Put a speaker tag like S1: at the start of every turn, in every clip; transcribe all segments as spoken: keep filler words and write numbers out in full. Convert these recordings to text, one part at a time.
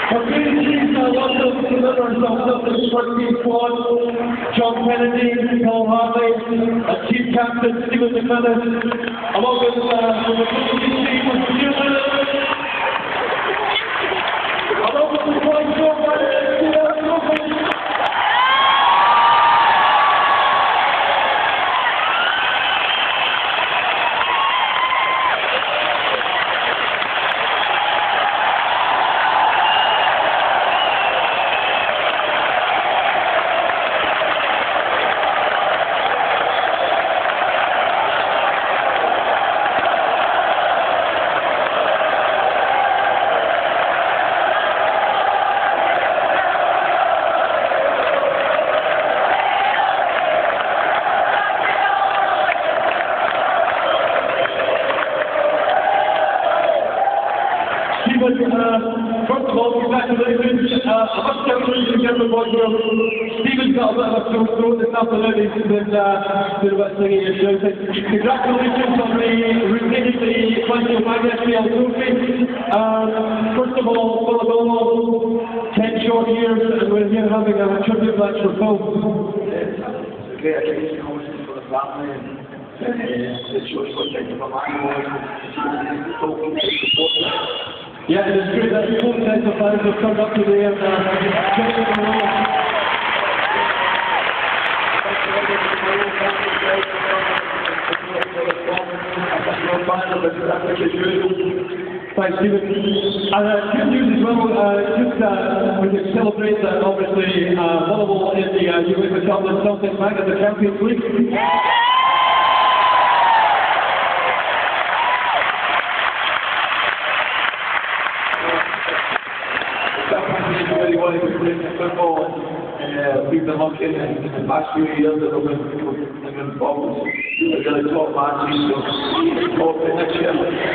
S1: Our great teams now welcome to deliver ourselves up to the first team squad. John Kennedy, Paul Hartley, and Chief Captain Stephen McManus, along with uh, the coaching team with Neil Lennon, along with the point John Kennedy. Uh, first of all, congratulations. Uh, I must congratulate you again for Stephen's got a bit of a sore throat this afternoon. He's been uh, doing a bit of singing and shouting. Congratulations on the retaining the Stephen McManus trophy. Um, first of all, for the all, ten short years, and we're here having a tribute match for Phil.
S2: It's a great occasion, obviously, for the family. And, uh, it shows what type of a man he was.
S1: Yeah, it is great that both sets of fans have turned up today and uh, checked in the road. Thanks, Stephen. And uh, good news as well, uh, just uh, we can celebrate that obviously uh, Volleyball in the uh, UEFA Cup and Celtic back at the Champions League.
S2: Really wanted to play football, and uh, we've been lucky in, in the past few years that we've been, we've been involved with really top matches, so we're hoping next year.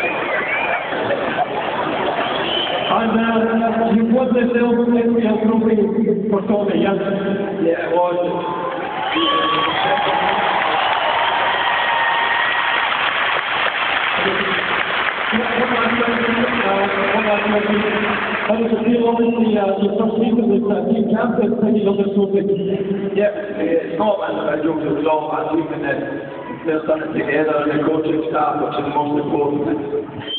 S1: And uh, you won this L P L trophy for Tommy, yes?
S2: Yeah, it was.
S1: How does it feel, obviously, uh, your first season with uh, Team Captain, taking on this trophy?
S2: Yeah, it's not an individual, it was all my team, and then they're done it together, and the coaching staff, which is the most important.